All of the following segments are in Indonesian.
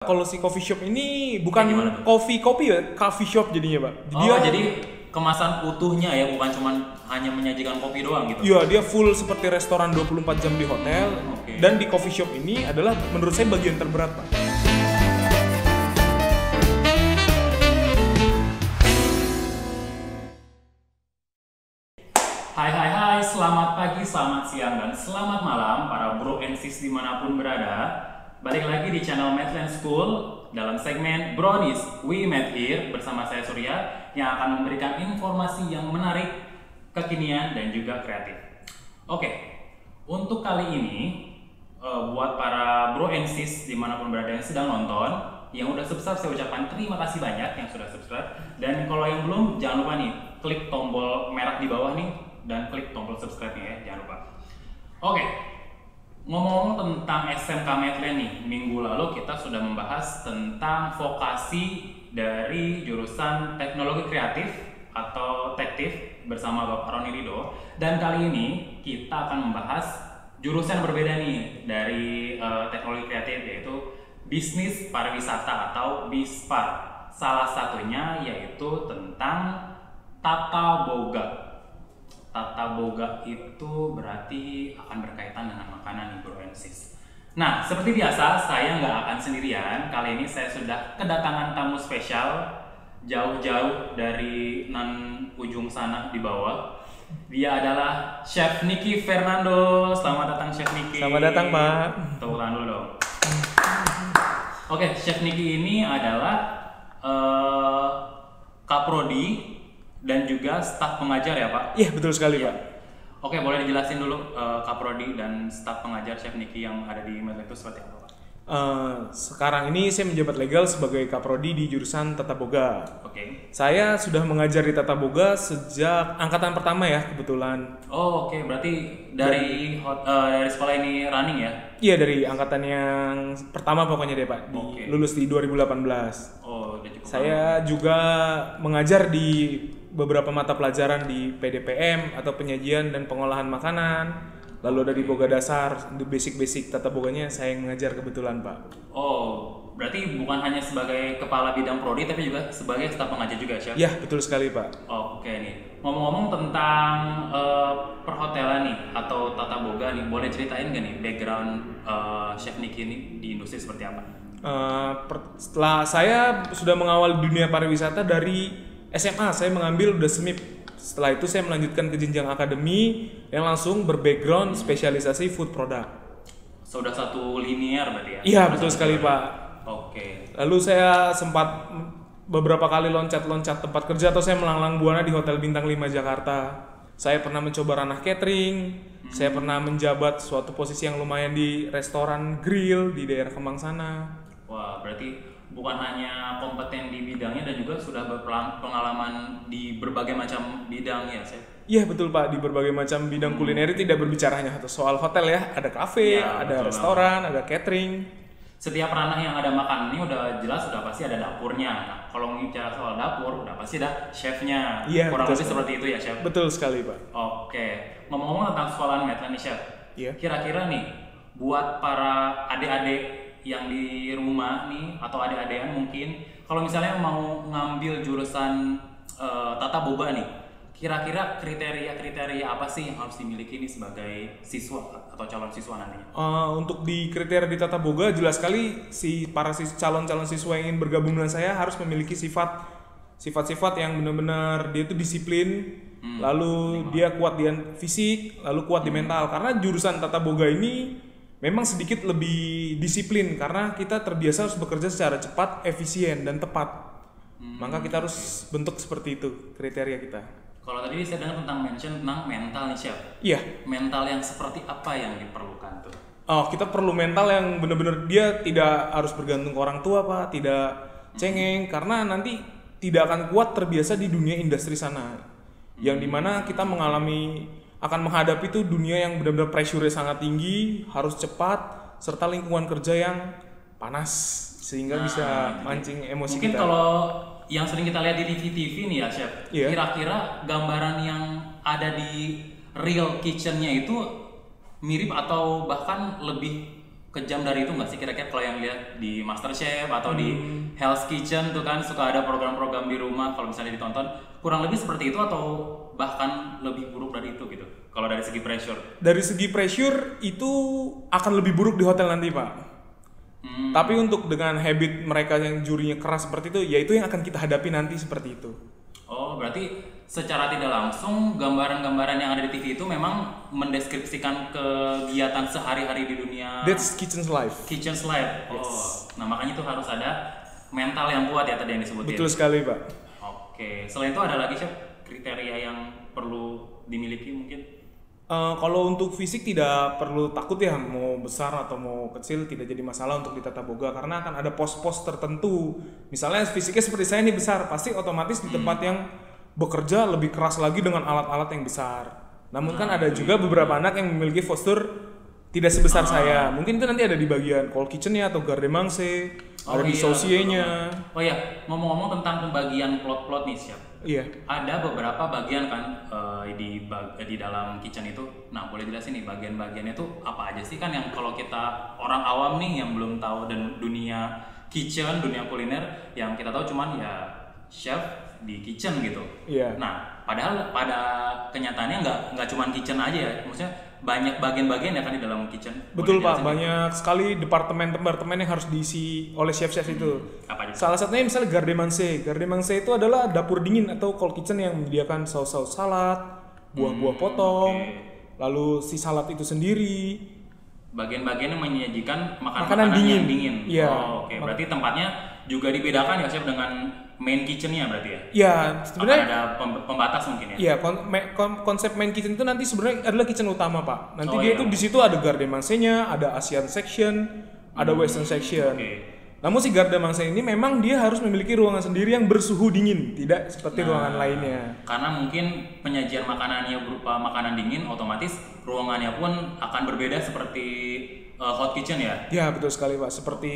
Kalau si coffee shop ini bukan kopi ya, coffee shop jadinya, Pak. Jadi kemasan utuhnya ya, bukan cuma hanya menyajikan kopi doang gitu. Iya, dia full seperti restoran 24 jam di hotel. Dan di coffee shop ini adalah menurut saya bagian terberat, Pak. Hai, selamat pagi, selamat siang, dan selamat malam para bro and sis dimanapun berada. Balik lagi di channel Mathland School dalam segmen Brownies We Met Here bersama saya Surya yang akan memberikan informasi yang menarik, kekinian, dan juga kreatif. Oke, untuk kali ini buat para bro and sis dimanapun berada yang sedang nonton, yang udah subscribe saya ucapkan terima kasih banyak yang sudah subscribe. Dan kalau yang belum, jangan lupa nih klik tombol merah di bawah nih dan klik tombol subscribe-nya ya, jangan lupa. Oke. Ngomong tentang SMK Mathland nih, minggu lalu kita sudah membahas tentang vokasi dari jurusan teknologi kreatif atau tektif bersama Bapak Roni Rido. Dan kali ini kita akan membahas jurusan berbeda nih dari teknologi kreatif, yaitu bisnis pariwisata atau BISPAR. Salah satunya yaitu tentang tata boga. Tata boga itu berarti akan berkaitan dengan makanan nih bro and sis. Nah, seperti biasa saya nggak akan sendirian. Kali ini saya sudah kedatangan tamu spesial jauh-jauh dari ujung sana di bawah. Dia adalah Chef Nicky Fernando. Selamat datang Chef Nicky. Selamat datang, Pak. Tepuk tangan dulu dong. Oke, Chef Nicky ini adalah Kaprodi dan juga staf pengajar ya Pak? Iya, betul sekali Pak. Oke, boleh dijelasin dulu Kaprodi dan staf pengajar Chef Nicky yang ada di Mathland itu seperti apa Pak? Sekarang ini saya menjabat legal sebagai Kaprodi di jurusan Tata Boga. Oke. Saya sudah mengajar di Tata Boga sejak angkatan pertama ya kebetulan. Oh oke, berarti dari sekolah ini running ya? Iya, dari angkatan yang pertama pokoknya deh Pak, lulus di 2018. Oh, udah cukup. Saya juga mengajar di beberapa mata pelajaran di PDPM atau penyajian dan pengolahan makanan. Lalu dari Boga Dasar, di basic-basic tata boganya saya yang mengajar kebetulan Pak. Oh, berarti bukan hanya sebagai kepala bidang prodi tapi juga sebagai staf pengajar juga Chef? Ya, betul sekali Pak. Oke nih, ngomong-ngomong tentang perhotelan nih atau tata boga nih, boleh ceritain nggak nih background Chef Nicky ini di industri seperti apa? Setelah saya sudah mengawal dunia pariwisata dari SMA, saya mengambil udah SMIP. Setelah itu saya melanjutkan ke jenjang akademi yang langsung berbackground spesialisasi food product. Sudah satu linear berarti ya? Iya, betul sekali Pak. Oke. Lalu saya sempat beberapa kali loncat-loncat tempat kerja atau saya melanglang buana di Hotel Bintang 5 Jakarta. Saya pernah mencoba ranah catering, saya pernah menjabat suatu posisi yang lumayan di restoran grill di daerah Kemang sana. Wah, berarti bukan hanya kompeten di bidangnya dan juga sudah berpengalaman di berbagai macam bidang ya, Chef? Iya betul Pak, di berbagai macam bidang kulineri, tidak berbicara hanya soal hotel ya, ada kafe, ya, ada restoran, ada catering. Setiap ranah yang ada makanan ini udah jelas, udah pasti ada dapurnya. Nah, kalau bicara soal dapur, udah pasti ada chefnya. Iya, kurang lebih seperti itu ya, Chef? Betul sekali Pak. Oke, ngomong-ngomong tentang sekolahan Mathland nih, Chef. Iya. Kira-kira nih, buat para adik-adik yang di rumah nih atau adik-adikan mungkin kalau misalnya mau ngambil jurusan tata boga nih, kira-kira kriteria apa sih yang harus dimiliki nih sebagai siswa atau calon siswa nantinya? Untuk di kriteria di tata boga jelas sekali para calon-calon siswa yang ingin bergabung dengan saya harus memiliki sifat-sifat yang benar-benar dia itu disiplin, lalu dia kuat di fisik, lalu kuat di mental, karena jurusan tata boga ini memang sedikit lebih disiplin karena kita terbiasa harus bekerja secara cepat, efisien, dan tepat. Maka kita harus bentuk seperti itu kriteria kita. Kalau tadi saya dengar tentang mental nih Chef. Iya. Mental yang seperti apa yang diperlukan tuh? Oh, kita perlu mental yang benar-benar dia tidak harus bergantung ke orang tua Pak, tidak cengeng, karena nanti tidak akan kuat terbiasa di dunia industri sana. Yang dimana kita akan menghadapi itu dunia yang benar-benar pressure-nya sangat tinggi, harus cepat, serta lingkungan kerja yang panas sehingga bisa mancing emosi mungkin kita. Kalau yang sering kita lihat di TV-TV nih ya Chef, kira-kira gambaran yang ada di real kitchen-nya itu mirip atau bahkan lebih kejam dari itu nggak sih kira-kira kalau yang lihat di MasterChef atau di Hell's Kitchen tuh kan suka ada program-program di rumah kalau misalnya ditonton kurang lebih seperti itu atau bahkan lebih buruk dari itu gitu kalau dari segi pressure? Dari segi pressure itu akan lebih buruk di hotel nanti Pak. Tapi untuk dengan habit mereka yang jurinya keras seperti itu, ya itu yang akan kita hadapi nanti seperti itu. Oh, berarti secara tidak langsung gambaran-gambaran yang ada di TV itu memang mendeskripsikan kegiatan sehari-hari di dunia That's kitchen's life. kitchen's life. Oh, Yes. nah makanya itu harus ada mental yang kuat ya tadi yang disebutin. Betul sekali Pak. Oke, selain itu ada lagi Chef kriteria yang perlu dimiliki mungkin? Kalau untuk fisik tidak perlu takut ya, mau besar atau mau kecil tidak jadi masalah untuk di Tata Boga karena akan ada pos-pos tertentu. Misalnya fisiknya seperti saya ini besar, pasti otomatis di tempat yang bekerja lebih keras lagi dengan alat-alat yang besar. Namun kan ada juga beberapa anak yang memiliki postur tidak sebesar saya. Mungkin itu nanti ada di bagian cold kitchen-nya atau garde manger, ada di saucier-nya. Oh iya, ngomong-ngomong tentang pembagian plot-plot nih Chef. Iya. Ada beberapa bagian kan di dalam kitchen itu. Nah, boleh jelasin nih bagian-bagiannya tuh apa aja sih kan yang kalau kita orang awam nih yang belum tahu dan dunia kitchen, dunia kuliner yang kita tahu cuman ya chef di kitchen gitu. Iya. Nah, padahal pada kenyataannya nggak cuman kitchen aja ya. Maksudnya banyak bagian-bagian ya kan di dalam kitchen. Betul Boleh Pak, jelasin banyak sekali departemen-departemen yang harus diisi oleh chef-chef itu. apa aja? Salah satunya misalnya garde manger. Garde manger itu adalah dapur dingin atau cold kitchen yang menyediakan saus-saus salad, buah-buah potong, lalu si salad itu sendiri. Bagian-bagian yang menyajikan Makanan makanan dingin. yang dingin. Iya. Oh, oke. Berarti tempatnya juga dibedakan ya chef dengan main kitchen-nya berarti ya? Ya, Akan sebenarnya ada pembatas mungkin ya? iya, konsep main kitchen itu nanti sebenarnya adalah kitchen utama Pak. Nanti Oh, dia iya. itu di situ ada garde manger-nya, ada Asian section, ada Western section. Oke. Namun si garde manger ini memang dia harus memiliki ruangan sendiri yang bersuhu dingin, tidak seperti ruangan lainnya. Karena mungkin penyajian makanannya berupa makanan dingin, otomatis ruangannya pun akan berbeda seperti hot kitchen ya? Ya betul sekali Pak, seperti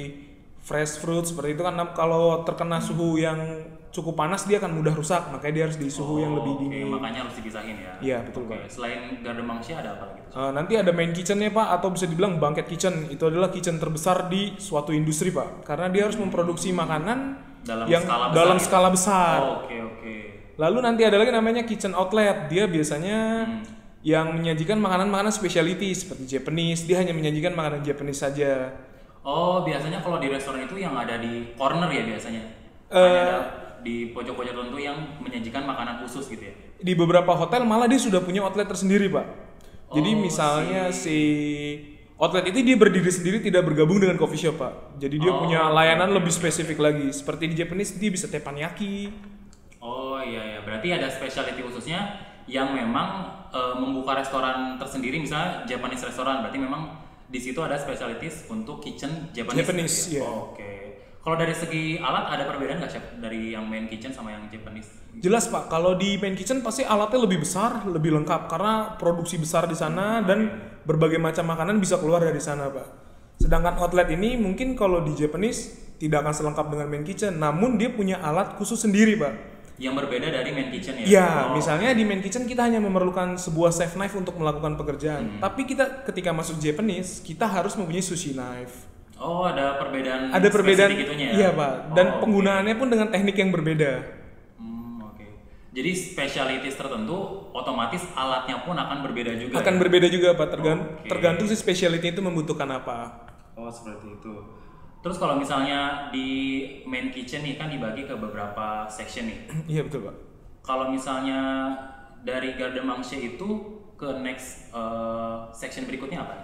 fresh fruit seperti itu kan kalau terkena suhu yang cukup panas dia akan mudah rusak, makanya dia harus di suhu yang lebih Oke, dingin. makanya harus dipisahin ya? Iya betul Oke, Pak. selain garde manger ada apa lagi? Nanti ada main kitchen-nya Pak, atau bisa dibilang banquet kitchen. Itu adalah kitchen terbesar di suatu industri Pak, karena dia harus memproduksi makanan Dalam yang skala besar dalam gitu? skala besar. Oh, oke. Lalu nanti ada lagi namanya kitchen outlet. Dia biasanya yang menyajikan makanan-makanan specialty seperti Japanese. Dia hanya menyajikan makanan Japanese saja. Oh, biasanya kalau di restoran itu yang ada di corner ya biasanya? Hanya ada di pojok-pojok tertentu yang menyajikan makanan khusus gitu ya? Di beberapa hotel malah dia sudah punya outlet tersendiri Pak. Jadi Oh, misalnya si outlet itu dia berdiri sendiri, tidak bergabung dengan coffee shop Pak. Jadi dia punya layanan lebih spesifik lagi. Seperti di Japanese dia bisa teppanyaki. Oh iya, berarti ada specialty khususnya yang memang membuka restoran tersendiri, misalnya Japanese restoran, berarti memang di situ ada specialties untuk kitchen Japanese. iya. Oh, oke. Kalau dari segi alat ada perbedaan nggak chef dari yang main kitchen sama yang Japanese? Jelas Pak, kalau di main kitchen pasti alatnya lebih besar, lebih lengkap karena produksi besar di sana dan berbagai macam makanan bisa keluar dari sana Pak. Sedangkan outlet ini mungkin kalau di Japanese tidak akan selengkap dengan main kitchen, namun dia punya alat khusus sendiri Pak. Yang berbeda dari main kitchen ya? Ya, misalnya di main kitchen kita hanya memerlukan sebuah chef knife untuk melakukan pekerjaan. Tapi kita ketika masuk Japanese, kita harus mempunyai sushi knife. Oh, ada perbedaan. Ada perbedaan, spesifik itunya ya? iya Pak. Dan Oh, penggunaannya pun dengan teknik yang berbeda. Oke. Jadi specialties tertentu, otomatis alatnya pun akan berbeda juga. Akan ya? berbeda juga Pak, Oke. tergantung si specialty itu membutuhkan apa. Oh, seperti itu. Terus kalau misalnya di main kitchen nih kan dibagi ke beberapa section nih. Iya betul Pak. Kalau misalnya dari garde manger itu ke next section berikutnya apa?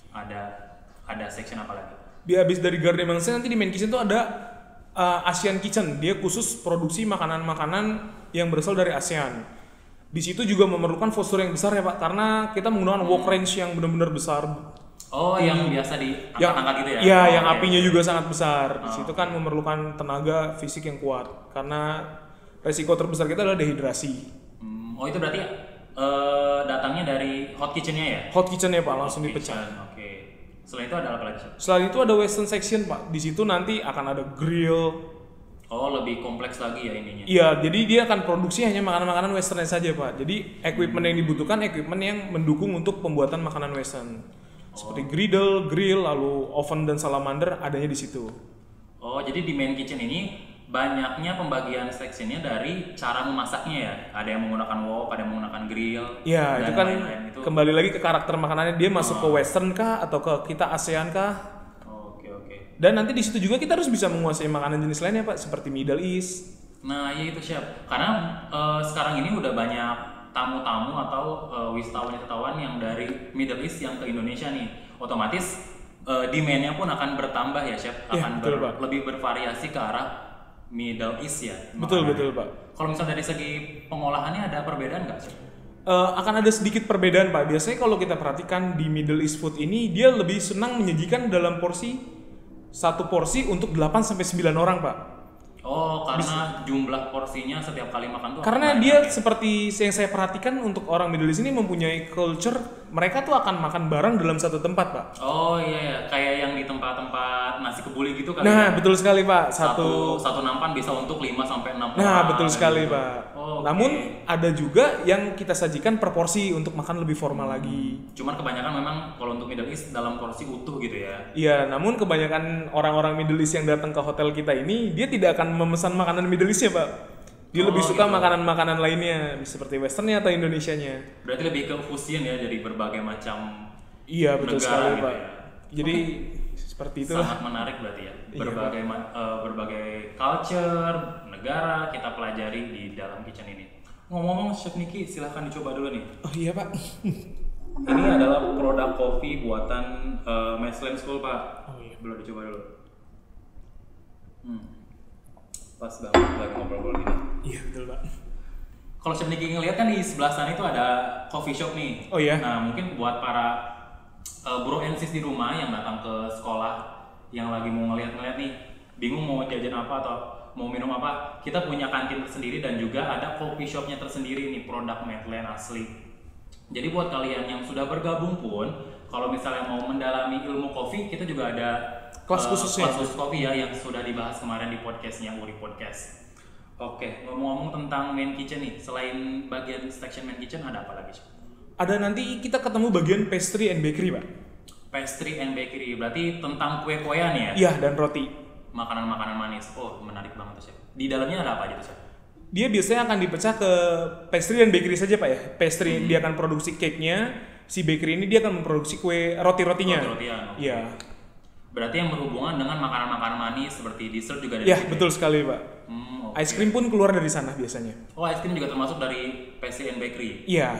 Ada section apa lagi? Habis dari garde manger nanti di main kitchen itu ada Asian kitchen. Dia khusus produksi makanan-makanan yang berasal dari ASEAN. Di situ juga memerlukan postur yang besar ya Pak, karena kita menggunakan wok range yang benar-benar besar. Oh, yang biasa diangkat-angkat gitu ya? Iya, Oh, yang oke. apinya juga sangat besar. Di situ kan memerlukan tenaga fisik yang kuat karena resiko terbesar kita adalah dehidrasi. Oh, itu berarti datangnya dari hot kitchen-nya ya? Hot kitchen ya Pak, langsung Hot dipecah. kitchen, Oke. Selain itu ada apa lagi? Selain itu ada western section Pak. Di situ nanti akan ada grill. Oh, lebih kompleks lagi ya ininya. Iya, jadi dia akan produksi hanya makanan-makanan western saja Pak. Jadi equipment yang dibutuhkan equipment yang mendukung untuk pembuatan makanan western. Seperti griddle, grill, lalu oven dan salamander adanya di situ. Oh, jadi di main kitchen ini banyaknya pembagian sectionnya dari cara memasaknya ya. Ada yang menggunakan wok, ada yang menggunakan grill. Ya, dan itu kan lain-lain itu. kembali lagi ke karakter makanannya, dia masuk ke western kah atau ke kita ASEAN kah? Oke. Dan nanti di situ juga kita harus bisa menguasai makanan jenis lainnya Pak, seperti Middle East. Nah, iya itu Chef. Karena sekarang ini udah banyak tamu-tamu atau wisatawan-wisatawan yang dari Middle East yang ke Indonesia nih. Otomatis demand-nya pun akan bertambah ya Chef. Ya, Akan betul, Pak. lebih bervariasi ke arah Middle East ya. Betul makanannya. Pak. Kalau misalnya dari segi pengolahannya ada perbedaan nggak Chef? Akan ada sedikit perbedaan Pak. Biasanya kalau kita perhatikan di Middle East food ini, dia lebih senang menyajikan dalam satu porsi untuk 8-9 orang Pak. Oh, karena jumlah porsinya setiap kali makan tuh Karena banyak dia ya? seperti yang saya perhatikan untuk orang Middle East ini mempunyai culture, mereka tuh akan makan bareng dalam satu tempat Pak. Oh iya, kayak yang di tempat-tempat nasi kebuli gitu kali Nah, ya? betul sekali Pak. Satu nampan bisa untuk 5 sampai 6 orang. Nah, betul sekali gitu. Pak. Oh, oke. Namun ada juga yang kita sajikan per porsi untuk makan lebih formal lagi. Cuman kebanyakan memang kalau untuk Middle East dalam porsi utuh gitu ya. Iya, namun kebanyakan orang-orang Middle East yang datang ke hotel kita ini, dia tidak akan memesan makanan Middle East ya Pak. Dia lebih suka gitu. makanan-makanan lainnya, seperti westernnya atau Indonesianya. Berarti lebih ke fusion ya dari berbagai macam Iya, betul negara sekali gitu Pak. ya. Jadi seperti itulah. Sangat menarik berarti ya. Iya, Berbagai culture, negara kita pelajari di dalam kitchen ini. Ngomong-ngomong Chef Niki, silahkan dicoba dulu nih. Oh iya Pak. Ini adalah produk kopi buatan Meslen School Pak. Oh iya. Belum dicoba dulu. Pas banget lagi ngobrol-ngobrol gini. Iya betul Pak. Kalau Chef Niki ngeliat kan di sebelah sana itu ada coffee shop nih. Oh iya. Nah mungkin buat para bro and sis di rumah yang datang ke sekolah yang lagi mau ngeliat-ngeliat nih, bingung mau jajan apa atau mau minum apa, kita punya kantin tersendiri dan juga ada coffee shopnya tersendiri nih, produk Medland asli. Jadi buat kalian yang sudah bergabung pun, kalau misalnya mau mendalami ilmu kopi, kita juga ada Kelas khususnya. kelas khusus kopi ya yang sudah dibahas kemarin di podcastnya Uri Podcast. Oke, ngomong-ngomong tentang main kitchen nih, selain bagian section main kitchen ada apa lagi? Ada nanti kita ketemu bagian pastry and bakery Pak. Pastry and bakery, berarti tentang kue-kuean ya? Iya, dan roti. Makanan-makanan manis. Oh, menarik banget tuh Chef. Di dalamnya ada apa aja tuh Chef? Dia biasanya akan dipecah ke pastry dan bakery saja Pak ya. Pastry dia akan produksi cake-nya, si bakery ini dia akan memproduksi kue roti-rotinya. Roti-rotian. Oke. Iya. Berarti yang berhubungan dengan makanan-makanan manis seperti dessert juga ada Iya, di situ. betul sekali Pak. Oke. Ice cream pun keluar dari sana biasanya. Oh, ice cream juga termasuk dari pastry and bakery. Iya.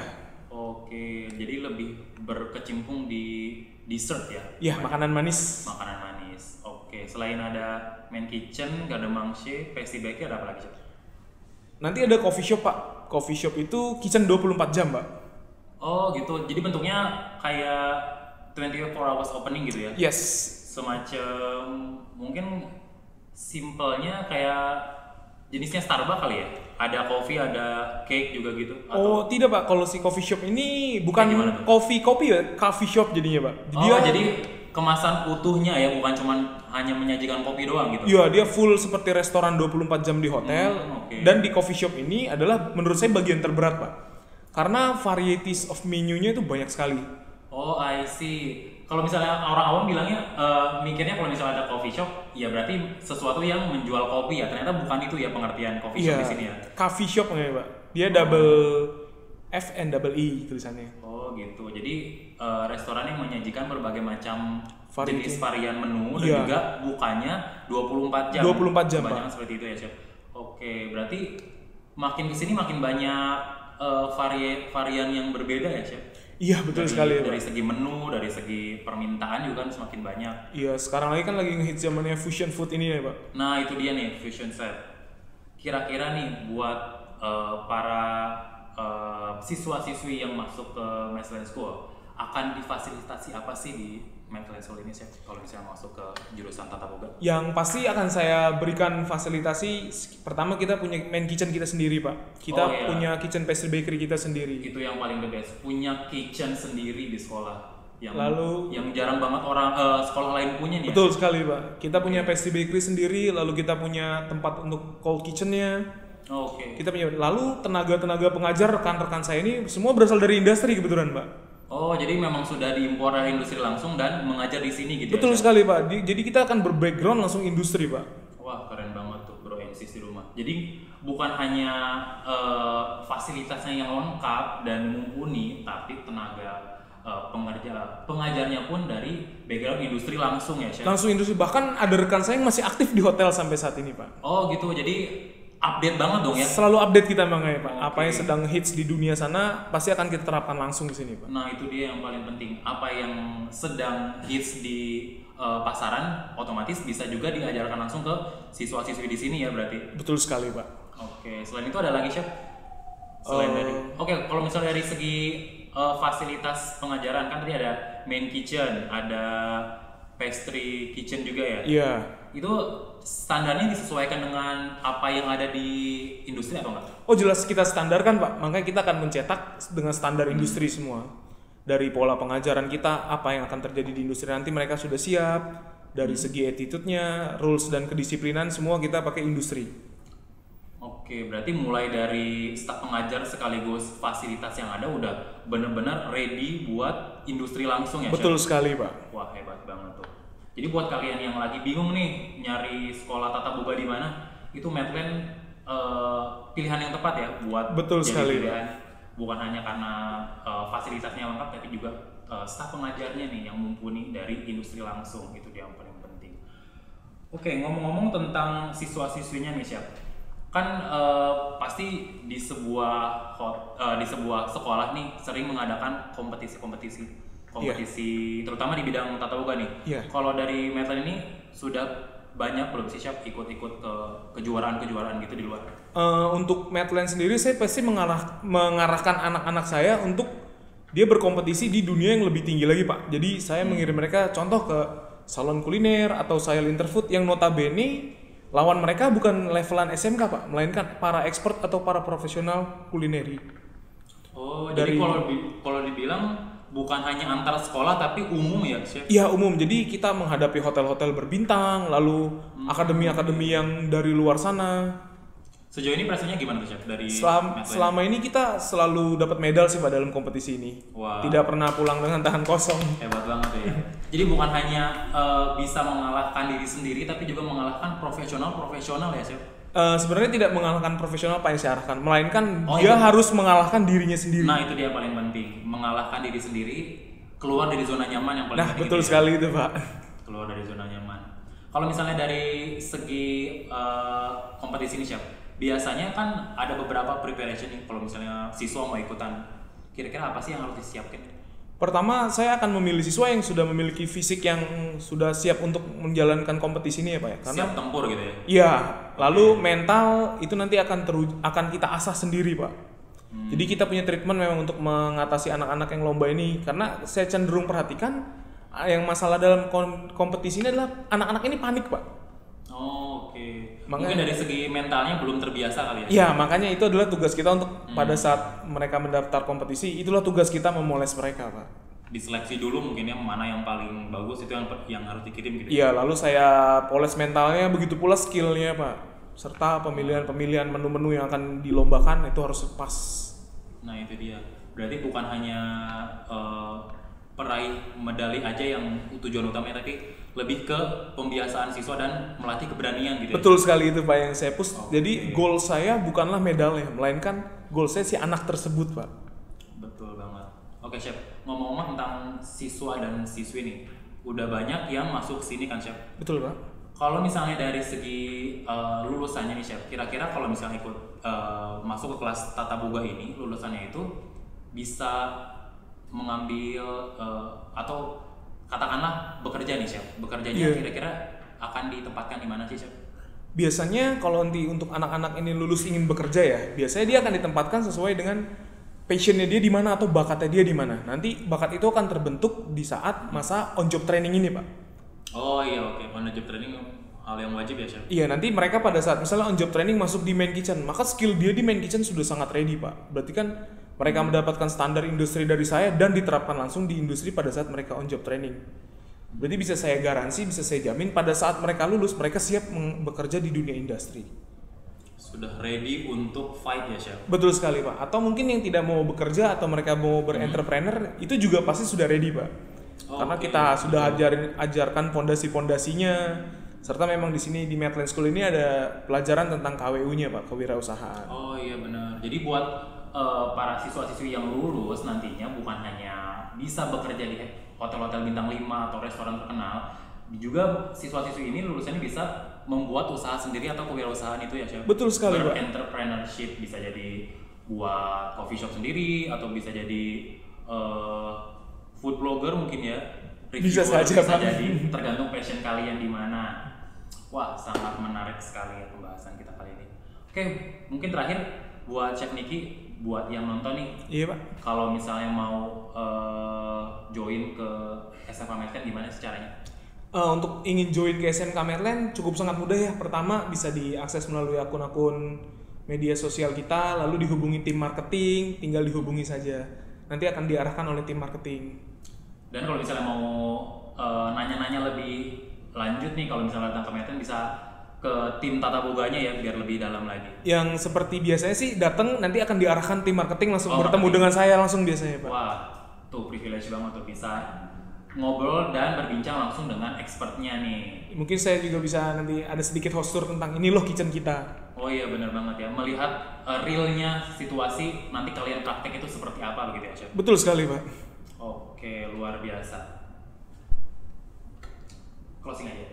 Oke, jadi lebih berkecimpung di dessert ya. Iya, makanan manis. Makanan manis. Oke, selain ada main kitchen, garde manger, pastry bakery ada apa lagi Chef? Nanti ada coffee shop Pak. Coffee shop itu kitchen 24 jam Pak. Oh, gitu. Jadi bentuknya kayak 24 hours opening gitu ya? Yes. Semacam mungkin simpelnya kayak jenisnya Starbucks kali ya? Ada coffee, ada cake juga gitu? Oh tidak Pak, kalau si coffee shop ini bukan Gimana tuh? kopi ya, coffee shop jadinya Pak. Jadi kemasan utuhnya ya, bukan cuman hanya menyajikan kopi doang gitu? Iya, dia full seperti restoran 24 jam di hotel. Oke. Dan di coffee shop ini adalah menurut saya bagian terberat Pak. Karena varieties of menu-nya itu banyak sekali. Oh, I see. Kalau misalnya orang awam bilangnya, mikirnya kalau misalnya ada coffee shop, ya berarti sesuatu yang menjual kopi ya. Ternyata bukan itu ya pengertian coffee shop Iya, di sini ya. coffee shop namanya Pak. Dia double F and double E tulisannya. Oh gitu. Jadi restoran yang menyajikan berbagai macam Variety. jenis varian menu dan Iya. juga bukanya 24 jam. 24 jam, Kebanyakan Pak. seperti itu ya, Chef. Oke, berarti makin kesini makin banyak varian yang berbeda ya, Chef. Iya betul sekali Dari Pak. segi menu, dari segi permintaan juga kan semakin banyak. Iya, sekarang lagi kan lagi ngehits zamannya fusion food ini ya Pak. Nah, itu dia nih fusion set. Kira-kira nih buat para siswa-siswi yang masuk ke Meslen School akan difasilitasi apa sih di Meslen School ini, Chef? Kalau misalnya masuk ke jurusan Tata Boga? Yang pasti akan saya berikan fasilitasi, pertama kita punya main kitchen kita sendiri Pak. Kita Oh, iya. punya kitchen pastry bakery kita sendiri. Itu yang paling the best, punya kitchen sendiri di sekolah. Yang Lalu- yang jarang banget orang sekolah lain punya nih. Betul sekali Pak. Kita punya pastry bakery sendiri, lalu kita punya tempat untuk cold kitchennya. Oh, oke. Kita punya, lalu tenaga-tenaga pengajar rekan-rekan saya ini semua berasal dari industri kebetulan Pak. Oh, jadi memang sudah diimpor dari industri langsung dan mengajar di sini gitu Betul ya, Chef? sekali Pak. Jadi kita akan berbackground langsung industri Pak. Wah, keren banget tuh Bro Ensis di rumah. Jadi bukan hanya fasilitasnya yang lengkap dan mumpuni, tapi tenaga pengajarnya pun dari background industri langsung ya, Chef? Langsung industri, bahkan ada rekan saya yang masih aktif di hotel sampai saat ini Pak. Oh gitu, jadi update banget dong ya? Selalu update kita makanya Pak. Oke. Apa yang sedang hits di dunia sana pasti akan kita terapkan langsung di sini Pak. Nah itu dia yang paling penting. Apa yang sedang hits di pasaran, otomatis bisa juga diajarkan langsung ke siswa-siswi di sini ya berarti? Betul sekali Pak. Oke, selain itu ada lagi, Chef? Selain dari, oke, kalau misalnya dari segi fasilitas pengajaran kan tadi ada main kitchen, ada pastry kitchen juga ya. Iya. Itu standarnya disesuaikan dengan apa yang ada di industri atau enggak? Oh jelas kita standarkan Pak. Makanya kita akan mencetak dengan standar industri semua. Dari pola pengajaran kita, apa yang akan terjadi di industri nanti mereka sudah siap. Dari segi attitude-nya, rules dan kedisiplinan semua kita pakai industri. Oke, berarti mulai dari staf pengajar sekaligus fasilitas yang ada udah benar-benar ready buat industri langsung ya, Chef? Betul sekali Pak. Wah, hebat banget tuh. Jadi buat kalian yang lagi bingung nih nyari sekolah tata boga di mana, itu Medland pilihan yang tepat ya buat Betul jadi sekali, pilihan. Bukan hanya karena fasilitasnya lengkap, tapi juga staf pengajarnya nih yang mumpuni dari industri langsung, itu dia yang paling penting. Oke, ngomong-ngomong tentang siswa-siswinya nih, Chef. Kan pasti di sebuah sekolah nih sering mengadakan kompetisi terutama di bidang tata boga nih. Iya. Kalau dari Medland ini sudah banyak belum sih, Chef, ikut-ikut ke kejuaraan-kejuaraan gitu di luar? Untuk Medland sendiri saya pasti mengarahkan anak-anak saya untuk dia berkompetisi di dunia yang lebih tinggi lagi Pak. Jadi saya mengirim mereka contoh ke salon kuliner atau Sahil Interfood yang notabene lawan mereka bukan levelan SMK Pak, melainkan para expert atau para profesional kulineri. Oh, jadi kalau dibilang bukan hanya antar sekolah tapi umum ya, Chef? Iya umum, jadi kita menghadapi hotel-hotel berbintang, lalu akademi-akademi yang dari luar sana. Sejauh ini prestasinya gimana tuh, Chef? Dari Selama ini kita selalu dapat medal sih Pak dalam kompetisi ini. Wah. Tidak pernah pulang dengan tangan kosong. Hebat banget ya. Jadi bukan hanya bisa mengalahkan diri sendiri, tapi juga mengalahkan profesional ya, Chef? Sebenarnya tidak mengalahkan profesional Pak yang saya arahkan, melainkan Oh, dia iya. harus mengalahkan dirinya sendiri. Nah itu dia yang paling penting, mengalahkan diri sendiri, keluar dari zona nyaman yang paling Nah, penting. betul itu ya. sekali itu Pak. Keluar dari zona nyaman. Kalau misalnya dari segi kompetisi ini, Chef, biasanya kan ada beberapa preparation nih. Kalau misalnya siswa mau ikutan, kira-kira apa sih yang harus disiapkan? Pertama, saya akan memilih siswa yang sudah memiliki fisik yang sudah siap untuk menjalankan kompetisi ini ya Pak ya. Karena Siap tempur gitu ya? iya, lalu mental itu nanti akan kita asah sendiri Pak. Jadi kita punya treatment memang untuk mengatasi anak-anak yang lomba ini, karena saya cenderung perhatikan yang masalah dalam kompetisi ini adalah anak-anak ini panik Pak. Oh, oke. Makanya- Mungkin dari segi mentalnya belum terbiasa kali ya? Iya, makanya itu adalah tugas kita untuk pada saat mereka mendaftar kompetisi, itulah tugas kita memoles mereka Pak. Diseleksi dulu mungkin ya mana yang paling bagus, itu yang harus dikirim gitu. Iya, lalu saya poles mentalnya, begitu pula skillnya Pak, serta pemilihan menu-menu yang akan dilombakan itu harus pas. Nah itu dia. Berarti bukan hanya peraih medali aja yang tujuan utamanya, tapi lebih ke pembiasaan siswa dan melatih keberanian gitu. Betul sekali itu Pak yang saya push. Oke. Jadi goal saya bukanlah medalnya, melainkan goal saya si anak tersebut Pak. Betul banget. Oke, Chef. Ngomong-ngomong tentang siswa dan siswi nih, udah banyak yang masuk sini kan, Chef? Betul Pak. Kalau misalnya dari segi lulusannya nih, Chef, kira-kira kalau misalnya ikut masuk ke kelas tata boga ini, lulusannya itu bisa mengambil atau katakanlah bekerja nih, Chef. Bekerjanya Iya. kira-kira akan ditempatkan di mana sih, Chef? Biasanya kalau nanti untuk anak-anak ini lulus ingin bekerja ya, biasanya dia akan ditempatkan sesuai dengan passionnya dia di mana atau bakatnya dia di mana. Nanti bakat itu akan terbentuk di saat masa on job training ini Pak. Oh iya, oke. On the job training hal yang wajib ya, Chef? Iya, nanti mereka pada saat misalnya on job training masuk di main kitchen, maka skill dia di main kitchen sudah sangat ready Pak. Berarti kan mereka mendapatkan standar industri dari saya dan diterapkan langsung di industri pada saat mereka on job training. Berarti bisa saya garansi, bisa saya jamin pada saat mereka lulus mereka siap bekerja di dunia industri. Sudah ready untuk fight ya chef. Betul sekali Pak. Atau mungkin yang tidak mau bekerja atau mereka mau berentrepreneur itu juga pasti sudah ready Pak. Karena kita sudah ajarkan fondasi-fondasinya, serta memang di sini di Medland School ini ada pelajaran tentang KWU-nya Pak, kewirausahaan. Oh iya benar. Jadi buat para siswa-siswi yang lulus nantinya bukan hanya bisa bekerja di hotel-hotel bintang 5 atau restoran terkenal, juga siswa-siswi ini lulusannya bisa membuat usaha sendiri atau kewirausahaan itu ya chef. Betul sekali Pak. Entrepreneurship bisa jadi buat coffee shop sendiri atau bisa jadi food blogger mungkin ya. Bisa saja Pak. Jadi tergantung passion kalian di mana. Wah, sangat menarik sekali ya pembahasan kita kali ini. Oke, mungkin terakhir buat Chef Niki, buat yang nonton nih. Iya Pak. Kalau misalnya mau join ke SMK Medland gimana sih caranya? Untuk ingin join ke SMK Medland cukup sangat mudah ya. Pertama bisa diakses melalui akun-akun media sosial kita, lalu dihubungi tim marketing, tinggal dihubungi saja. Nanti akan diarahkan oleh tim marketing. Dan kalau misalnya mau nanya-nanya lebih lanjut nih, kalau misalnya datang ke Medland bisa ke tim tata boganya ya biar lebih dalam lagi. Yang seperti biasanya sih datang nanti akan diarahkan tim marketing langsung bertemu dengan saya langsung biasanya Pak. Wah, tuh privilege banget tuh bisa ngobrol dan berbincang langsung dengan expertnya nih. Mungkin saya juga bisa nanti ada sedikit hostur tentang ini loh kitchen kita. Oh iya benar banget ya, melihat realnya situasi nanti kalian praktek itu seperti apa begitu ya Chef? Betul sekali Pak. Oke, luar biasa. Closing aja.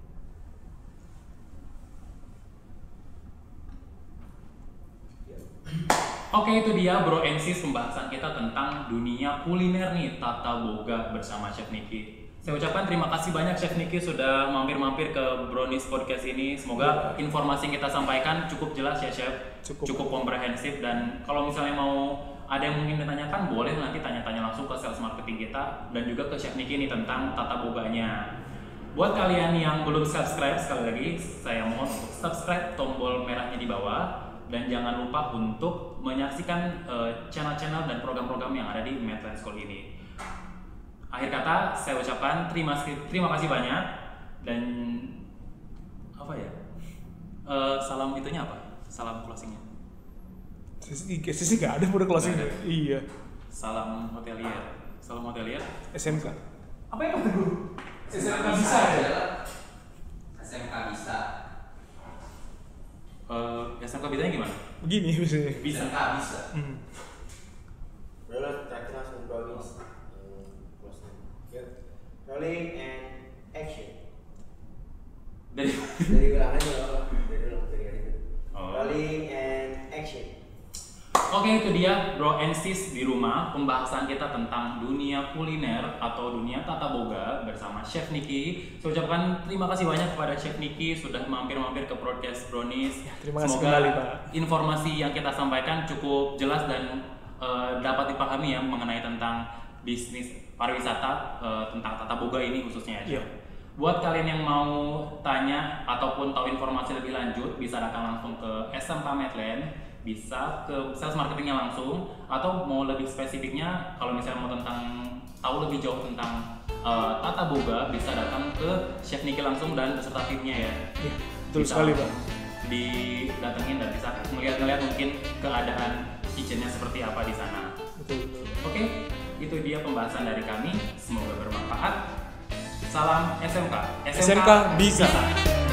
Oke, itu dia Bro and Sis pembahasan kita tentang dunia kuliner nih, tata boga bersama Chef Niki. Saya ucapkan terima kasih banyak Chef Niki sudah mampir-mampir ke Brownies Podcast ini. Semoga informasi yang kita sampaikan cukup jelas ya Chef, cukup komprehensif, dan kalau misalnya mau ada yang mungkin ditanyakan boleh nanti tanya-tanya langsung ke sales marketing kita dan juga ke Chef Niki nih tentang tata boganya. Buat kalian yang belum subscribe, sekali lagi saya mohon untuk subscribe, tombol merahnya di bawah. Dan jangan lupa untuk menyaksikan channel-channel dan program-program yang ada di Medland School ini. Akhir kata, saya ucapkan terima kasih banyak. Dan apa ya? Salam itunya apa? Salam closingnya. Sisi nggak ada udah closing. Iya. Salam hotelier. Salam hotelier. SMK. Apa yang kamu dulu? SMK bisa ya. SMK bisa. SMK bidanya gimana? Begini biasanya. Bisa. SMK bisa. Udah terakhir langsung brownies. Rolling and action. Dari ulang aja dari Rolling and action. Oke, itu dia Bro and Sis di rumah, pembahasan kita tentang dunia kuliner atau dunia tata boga bersama Chef Niki. Saya ucapkan terima kasih banyak kepada Chef Niki sudah mampir-mampir ke podcast Brownies. Terima kasih Semoga kembali Pak. informasi yang kita sampaikan cukup jelas dan dapat dipahami ya mengenai tentang bisnis pariwisata, tentang tata boga ini khususnya ya Chef. Buat kalian yang mau tanya ataupun tahu informasi lebih lanjut bisa datang langsung ke SMK Medland, bisa ke sales marketingnya langsung, atau mau lebih spesifiknya kalau misalnya mau tahu lebih jauh tentang tata boga bisa datang ke Chef Niki langsung dan beserta timnya ya. Iya, betul sekali Pak. Didatengin dan bisa ngeliat mungkin keadaan kitchennya seperti apa di sana. Betul. Oke, itu dia pembahasan dari kami. Semoga bermanfaat. Salam SMK. SMK bisa.